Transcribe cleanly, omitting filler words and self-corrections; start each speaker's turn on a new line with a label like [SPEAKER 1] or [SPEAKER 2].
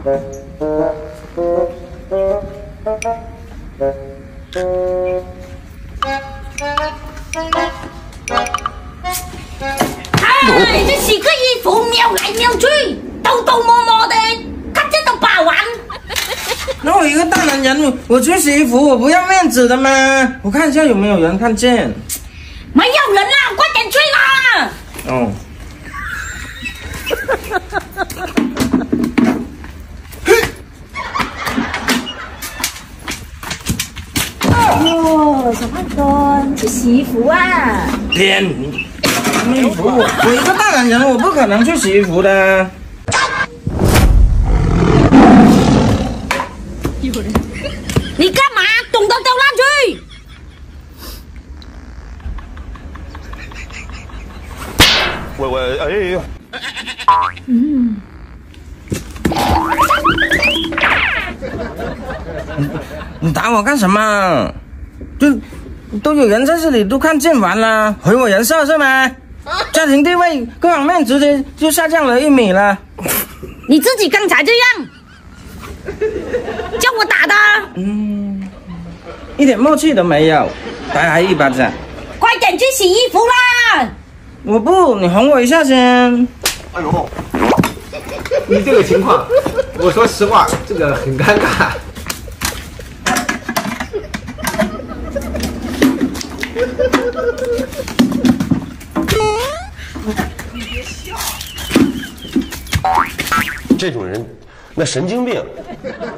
[SPEAKER 1] 哎，这洗个衣服瞄来瞄去，偷偷摸摸的，看见都把玩。
[SPEAKER 2] 那我一个大男人，我去洗衣服，我不要面子的吗？我看一下有没有人看见。
[SPEAKER 1] 没有人啦，快点去啦！
[SPEAKER 2] 哦。
[SPEAKER 1] 哦，小胖哥，去洗衣服啊？
[SPEAKER 2] 骗你！衣服，我一个大男人，我不可能去洗衣服的。
[SPEAKER 1] 你干嘛？懂都丢烂去！
[SPEAKER 3] 哎呦！
[SPEAKER 2] 你打我干什么？都有人在这里，都看见完了，毁我人设是吗？家庭地位各方面直接就下降了1米了。
[SPEAKER 1] 你自己刚才这样，叫我打的。
[SPEAKER 2] 一点默契都没有，打他一巴掌。
[SPEAKER 1] 快点去洗衣服啦！
[SPEAKER 2] 我不，你哄我一下先。
[SPEAKER 4] 哎呦，你这个情况，我说实话，这个很尴尬。
[SPEAKER 3] 你别笑，这种人，那神经病。